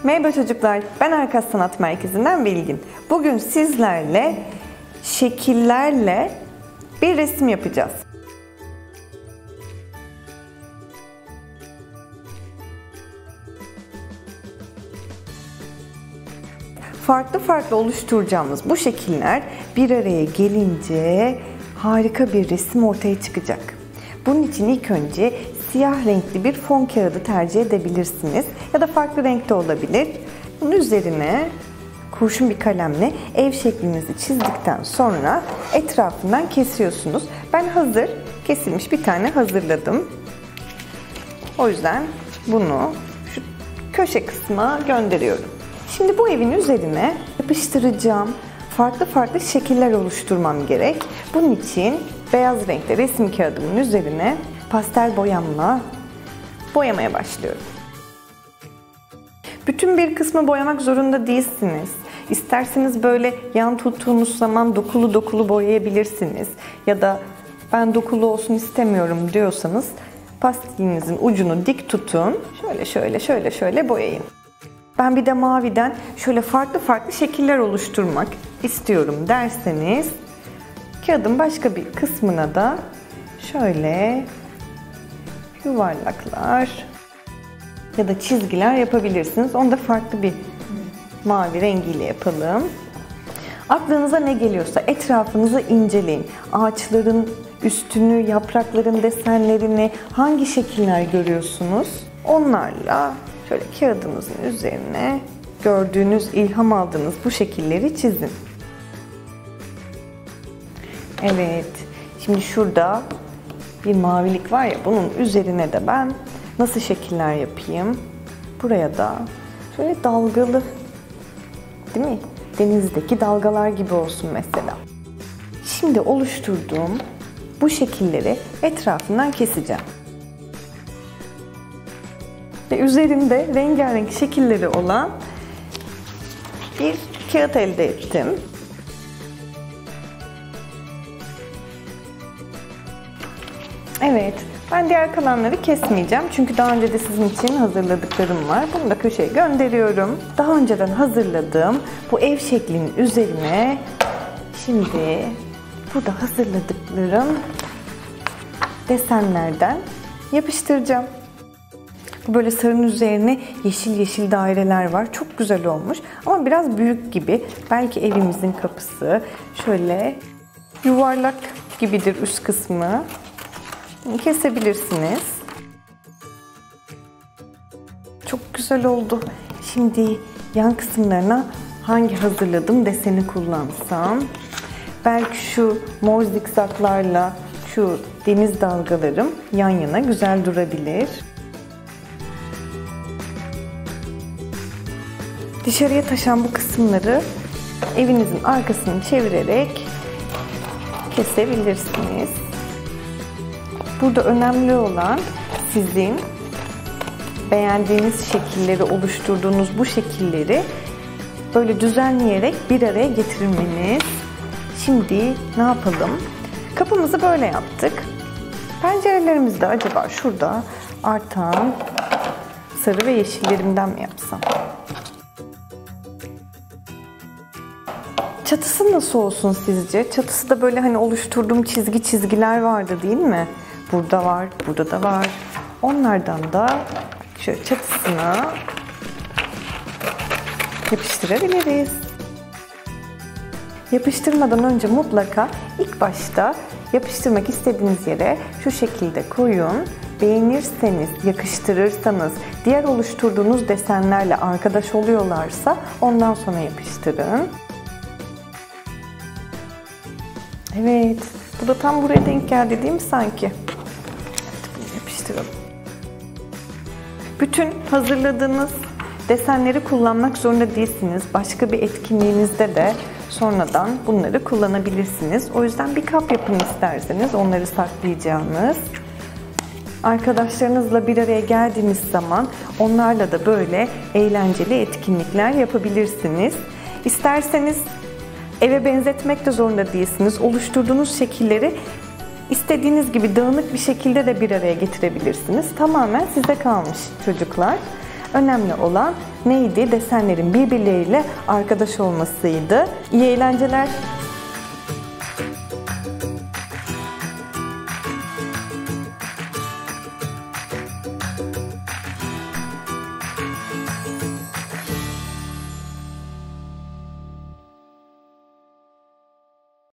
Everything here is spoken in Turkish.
Merhaba çocuklar, ben Arka Sanat Merkezi'nden Bilgin. Bugün sizlerle şekillerle bir resim yapacağız. Farklı oluşturacağımız bu şekiller bir araya gelince harika bir resim ortaya çıkacak. Bunun için ilk önce siyah renkli bir fon kağıdı tercih edebilirsiniz ya da farklı renkte olabilir. Bunun üzerine kurşun bir kalemle ev şeklinizi çizdikten sonra etrafından kesiyorsunuz. Ben hazır kesilmiş bir tane hazırladım. O yüzden bunu şu köşe kısma gönderiyorum. Şimdi bu evin üzerine yapıştıracağım farklı şekiller oluşturmam gerek. Bunun için beyaz renkte resim kağıdımın üzerine pastel boyamla boyamaya başlıyorum. Bütün bir kısmı boyamak zorunda değilsiniz. İsterseniz böyle yan tuttuğunuz zaman dokulu boyayabilirsiniz. Ya da ben dokulu olsun istemiyorum diyorsanız pastelinizin ucunu dik tutun. Şöyle boyayın. Ben bir de maviden şöyle farklı şekiller oluşturmak istiyorum derseniz kağıdın başka bir kısmına da şöyle yuvarlaklar ya da çizgiler yapabilirsiniz. Onu da farklı bir mavi rengiyle yapalım. Aklınıza ne geliyorsa etrafınızı inceleyin. Ağaçların üstünü, yaprakların desenlerini, hangi şekiller görüyorsunuz? Onlarla şöyle kağıdınızın üzerine gördüğünüz, ilham aldığınız bu şekilleri çizin. Evet, şimdi şurada bir mavilik var ya, bunun üzerine de ben nasıl şekiller yapayım? Buraya da şöyle dalgalı, değil mi? Denizdeki dalgalar gibi olsun mesela. Şimdi oluşturduğum bu şekilleri etrafından keseceğim. Ve üzerinde rengarenk şekilleri olan bir kağıt elde ettim. Evet, ben diğer kalanları kesmeyeceğim. Çünkü daha önce de sizin için hazırladıklarım var. Bunu da köşeye gönderiyorum. Daha önceden hazırladığım bu ev şeklinin üzerine şimdi burada hazırladıklarım desenlerden yapıştıracağım. Böyle sarının üzerine yeşil daireler var. Çok güzel olmuş ama biraz büyük gibi. Belki evimizin kapısı şöyle yuvarlak gibidir üst kısmı. Kesebilirsiniz. Çok güzel oldu. Şimdi yan kısımlarına hangi hazırladığım deseni kullansam? Belki şu mor zikzaklarla şu deniz dalgalarım yan yana güzel durabilir. Dışarıya taşan bu kısımları evinizin arkasını çevirerek kesebilirsiniz. Burada önemli olan sizin beğendiğiniz şekilleri oluşturduğunuz bu şekilleri böyle düzenleyerek bir araya getirmeniz. Şimdi ne yapalım? Kapımızı böyle yaptık. Pencerelerimizde acaba şurada artan sarı ve yeşillerimden mi yapsam? Çatısı nasıl olsun sizce? Çatısı da böyle hani oluşturduğum çizgiler vardı değil mi? Burada var, burada da var. Onlardan da şöyle çatısına yapıştırabiliriz. Yapıştırmadan önce mutlaka ilk başta yapıştırmak istediğiniz yere şu şekilde koyun. Beğenirseniz, yakıştırırsanız, diğer oluşturduğunuz desenlerle arkadaş oluyorlarsa ondan sonra yapıştırın. Evet, bu da tam buraya denk geldi değil mi sanki? Evet, bunu yapıştıralım. Bütün hazırladığınız desenleri kullanmak zorunda değilsiniz. Başka bir etkinliğinizde de sonradan bunları kullanabilirsiniz. O yüzden bir kap yapın isterseniz, onları saklayacağınız. Arkadaşlarınızla bir araya geldiğiniz zaman onlarla da böyle eğlenceli etkinlikler yapabilirsiniz. İsterseniz eve benzetmek de zorunda değilsiniz. Oluşturduğunuz şekilleri istediğiniz gibi dağınık bir şekilde de bir araya getirebilirsiniz. Tamamen size kalmış çocuklar. Önemli olan neydi? Desenlerin birbirleriyle arkadaş olmasıydı. İyi eğlenceler.